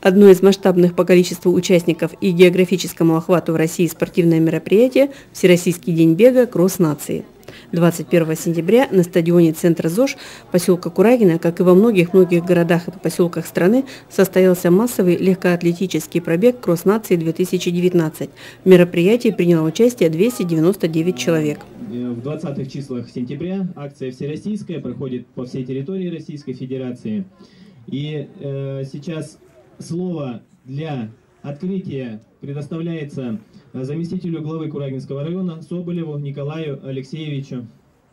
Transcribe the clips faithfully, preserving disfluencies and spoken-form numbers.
Одно из масштабных по количеству участников и географическому охвату в России спортивное мероприятие – Всероссийский день бега «Кросс нации». двадцать первого сентября на стадионе центра ЗОЖ поселка Курагино, как и во многих-многих городах и поселках страны, состоялся массовый легкоатлетический пробег «Кросс нации-две тысячи девятнадцать». В мероприятии приняло участие двести девяносто девять человек. В двадцатых числах сентября акция всероссийская проходит по всей территории Российской Федерации. И э, сейчас слово для открытия предоставляется заместителю главы Курагинского района Соболеву Николаю Алексеевичу.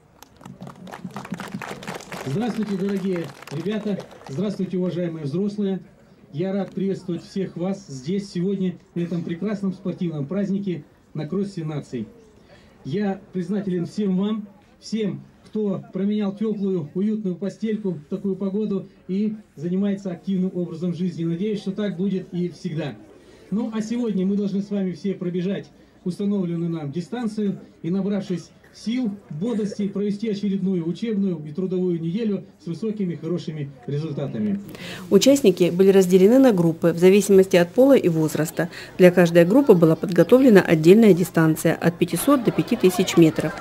Здравствуйте, дорогие ребята! Здравствуйте, уважаемые взрослые! Я рад приветствовать всех вас здесь сегодня, на этом прекрасном спортивном празднике на кроссе наций. Я признателен всем вам, всем, кто променял теплую, уютную постельку в такую погоду и занимается активным образом жизни. Надеюсь, что так будет и всегда. Ну, а сегодня мы должны с вами все пробежать установленную нам дистанцию и, набравшись сил, бодрости, провести очередную учебную и трудовую неделю с высокими, хорошими результатами. Участники были разделены на группы в зависимости от пола и возраста. Для каждой группы была подготовлена отдельная дистанция от пятисот до пяти тысяч метров.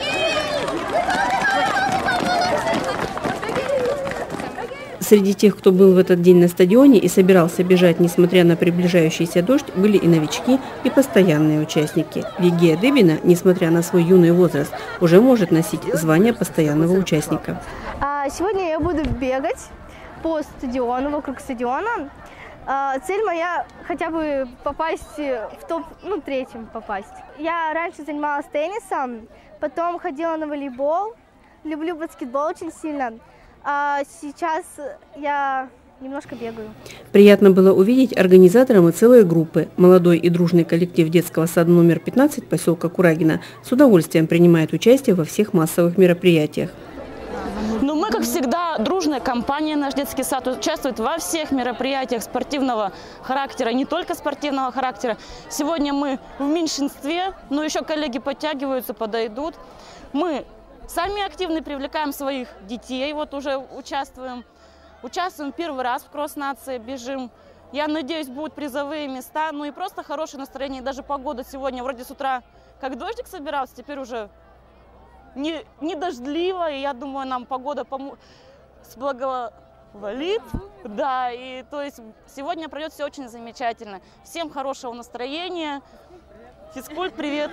Среди тех, кто был в этот день на стадионе и собирался бежать, несмотря на приближающийся дождь, были и новички, и постоянные участники. Вигия Дыбина, несмотря на свой юный возраст, уже может носить звание постоянного участника. Сегодня я буду бегать по стадиону, вокруг стадиона. Цель моя хотя бы попасть в топ, ну, третьим попасть. Я раньше занималась теннисом, потом ходила на волейбол, люблю баскетбол очень сильно. А сейчас я немножко бегаю. Приятно было увидеть организаторам и целые группы. Молодой и дружный коллектив детского сада номер пятнадцать поселка Курагино с удовольствием принимает участие во всех массовых мероприятиях. Ну, мы, как всегда, дружная компания, наш детский сад участвует во всех мероприятиях спортивного характера, не только спортивного характера. Сегодня мы в меньшинстве, но еще коллеги подтягиваются, подойдут. Мы сами активно привлекаем своих детей, вот уже участвуем. Участвуем первый раз в кросс нации, бежим. Я надеюсь, будут призовые места, ну и просто хорошее настроение. Даже погода сегодня, вроде с утра, как дождик собирался, теперь уже не, не дождливо. И я думаю, нам погода пом... благоволит. Да, и то есть сегодня пройдет все очень замечательно. Всем хорошего настроения. Физкульт, привет!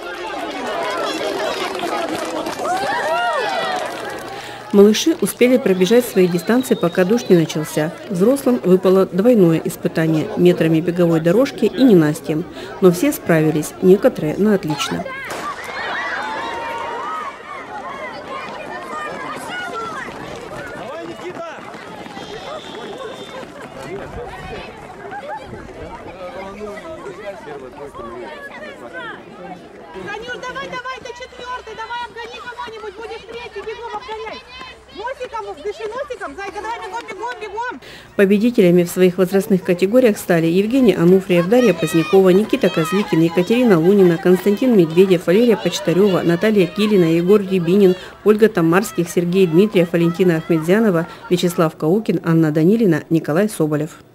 Малыши успели пробежать свои дистанции, пока дождь не начался. Взрослым выпало двойное испытание – метрами беговой дорожки и ненастьем. Но все справились, некоторые на отлично. Танюш, давай, давай, ты четвертый, давай обгони кого-нибудь, будешь третий, бегом обгонять. Носиком, дыши носиком, зайка, давай бегом, бегом, бегом. Победителями в своих возрастных категориях стали Евгений Ануфриев, Дарья Позднякова, Никита Козликин, Екатерина Лунина, Константин Медведев, Валерия Почтарева, Наталья Килина, Егор Рябинин, Ольга Тамарских, Сергей Дмитриев, Валентина Ахмедзянова, Вячеслав Каукин, Анна Данилина, Николай Соболев.